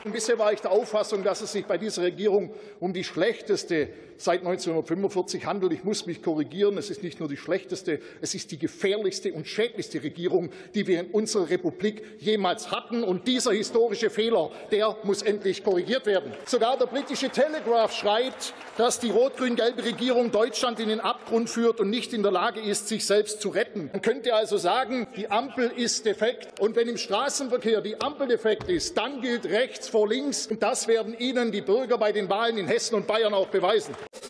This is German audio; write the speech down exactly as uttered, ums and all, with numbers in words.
Bisher war ich der Auffassung, dass es sich bei dieser Regierung um die schlechteste seit neunzehnhundertfünfundvierzig handelt. Ich muss mich korrigieren. Es ist nicht nur die schlechteste, es ist die gefährlichste und schädlichste Regierung, die wir in unserer Republik jemals hatten. Und dieser historische Fehler, der muss endlich korrigiert werden. Sogar der britische Telegraph schreibt, dass die rot-grün-gelbe Regierung Deutschland in den Abgrund führt und nicht in der Lage ist, sich selbst zu retten. Man könnte also sagen, die Ampel ist defekt. Und wenn im Straßenverkehr die Ampel defekt ist, dann gilt rechts vor links. Und das werden Ihnen die Bürger bei den Wahlen in Hessen und Bayern auch beweisen.